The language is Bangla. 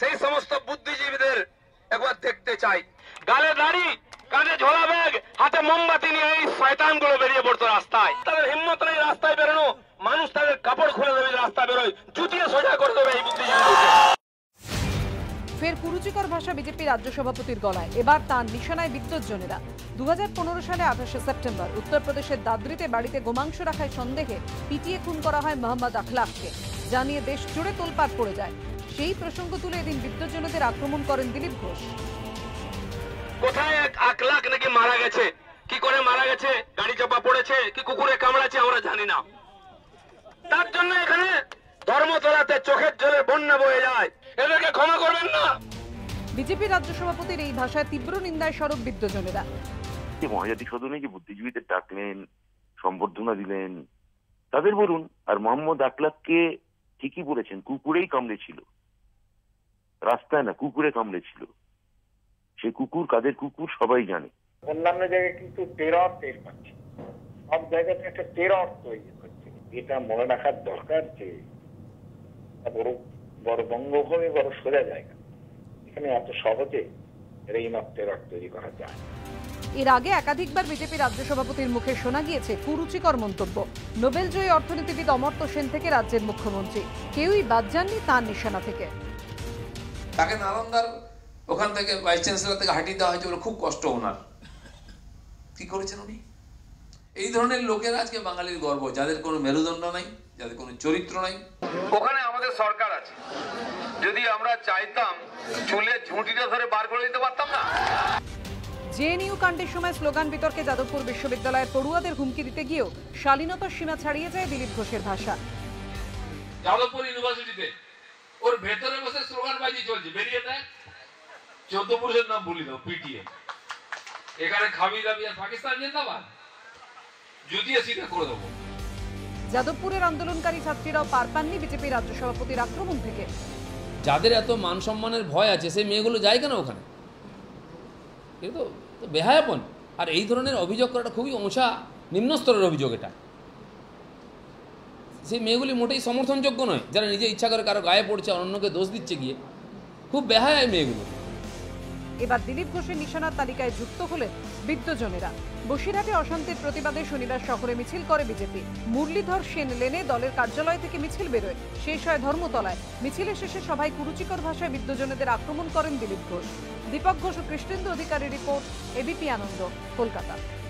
সেই সমস্ত বুদ্ধিজীবীদের একবার দেখতে চাই। গালে দাড়ি, কাঁধে ঝোলা ব্যাগ, হাতে মোমবাতি নিয়ে এই শয়তানগুলো বেরিয়ে পড়তো রাস্তায়। তাদের হিম্মত নেই রাস্তায় বেরোনো, মানুষ তাদের কাপড় খুলে দেবে, রাস্তা বেরোয়, জুতিয়ে সোজা করে দেবে এই বুদ্ধিজীবীদেরকে। ফের কুরুচিকর ভাষা বিজেপি রাজ্য সভাপতির গলায়, এবার তাঁর নিশানায় বিদ্যুৎজনেরা। 2015 সালে 28শে সেপ্টেম্বর উত্তরপ্রদেশের দাদ্রিতে বাড়িতে গোমাংস রাখায় সন্দেহে পিটিয়ে খুন করা হয় মোহাম্মদ আখলাককে, জানিয়ে দেশ জুড়ে তোলপাড় পড়ে যায়। সেই প্রসঙ্গ তুলে এদিন বিদ্যুৎজনদের আক্রমণ করেন দিলীপ ঘোষ। কোথায় এক আখলাক নাকি মারা গেছে, কি করে মারা গেছে, গাড়ি চাপা পড়েছে কি কুকুরে কামড়াচ্ছে আমরা জানি না। তার জন্য এখানে ধর্মতলাতে চোখের জলে বন্যা বয়ে যায়, এদেরকে ক্ষমা করবেন না। বিজেপি রাজ্য সভাপতির এই ভাষায় তীব্র নিন্দায় সরব বিদ্যুৎজনেরা। মহাজাতি সদনে যে বুদ্ধিজীবীদের ডাকলেন, সম্বর্ধনা দিলেন, তাদের বলুন। আর মোহাম্মদ আখলাককে ঠিকই বলেছেন, কুকুরেই কামড়েছিল, রাস্তায় না, কুকুরে কামড়েছিল। সে কুকুর কাদের কুকুর সবাই জানে। অন্যান্য জায়গায় কিন্তু টেরর টের পাচ্ছে, সব জায়গাতে একটা টেরর তৈরি হচ্ছে। এটা মনে রাখার দরকার যে বড় বঙ্গভূমি বড় সোজা জায়গা, এখানে এত সহজে এইমাত্র টেরর তৈরি করা যায়। এর আগে একাধিকবার বিজেপি রাজ্য সভাপতির মুখে শোনা গিয়েছে কুরুচিকর মন্তব্য। নোবেলজয়ী অর্থনীতিবিদ অমর্ত্য সেন থেকে রাজ্যের মুখ্যমন্ত্রী, কেউই বাদ যাননি তাঁর নিশানা থেকে। তাকে নালন্দার ওখান থেকে ভাইস চ্যান্সেলর থেকে হাঁটিয়ে দেওয়া হয়েছে বলে খুব কষ্ট ওনার। কি করেছেন উনি? এই ধরনের লোকেরা আজকে বাঙালির গর্ব, যাদের কোনো মেরুদণ্ড নাই, যাদের কোনো চরিত্র নাই। ওখানে আমাদের সরকার আছে, যদি আমরা চাইতাম চুলের ঝুঁটিটা ধরে বার করে দিতে পারতাম না। জেএনইউ কাণ্ডের সময় স্লোগান বিতর্কে যাদবপুর বিশ্ববিদ্যালয়ের পড়ুয়াদের হুমকি দিতে গিয়েও শালীনতার সীমা ছাড়িয়ে যায় দিলীপ ঘোষের ভাষা। যাদবপুর ইউনিভার্সিটিতে ওর ভেতরে বসে স্লোগানবাজি চলছে, বেরিয়ে দেয় 14 পুরুষের নাম বলি দাও, পিটিয়ে এখানে খাবি দাবি আর পাকিস্তান জিন্দাবাদ, জুতিয়ে সিধা করে দেবো। যাদবপুরের আন্দোলনকারী ছাত্রীরাও পার পাননি বিজেপি রাজ্য সভাপতির আক্রমণ থেকে। যাদের এত মান সম্মানের ভয় আছে সেই মেয়েগুলো যায় কেন ওখানে? এ তো বেহায়াপন। আর এই ধরনের অভিযোগ করাটা খুবই অংশা নিম্ন স্তরের অভিযোগ। এটা সেই মেয়েগুলি মোটেই সমর্থনযোগ্য নয়, যারা নিজে ইচ্ছা করে কারো গায়ে পড়ছে, অন্যকে দোষ দিচ্ছে গিয়ে। খুব বেহায়া এই মেয়েগুলো। এবার দিলীপ ঘোষের নিশানার তালিকায় যুক্ত হলেন বিদ্যুৎজনেরা। বসিরহাটে অশান্তির প্রতিবাদে শনিবার শহরে মিছিল করে বিজেপি। মুরলীধর সেন লেনে দলের কার্যালয় থেকে মিছিল বেরোয়, শেষ হয় ধর্মতলায়। মিছিলের শেষে সভায় কুরুচিকর ভাষায় বিদ্যুৎজনেদের আক্রমণ করেন দিলীপ ঘোষ। দীপক ঘোষ ও কৃষ্ণেন্দু অধিকারীর রিপোর্ট, এবিপি আনন্দ, কলকাতা।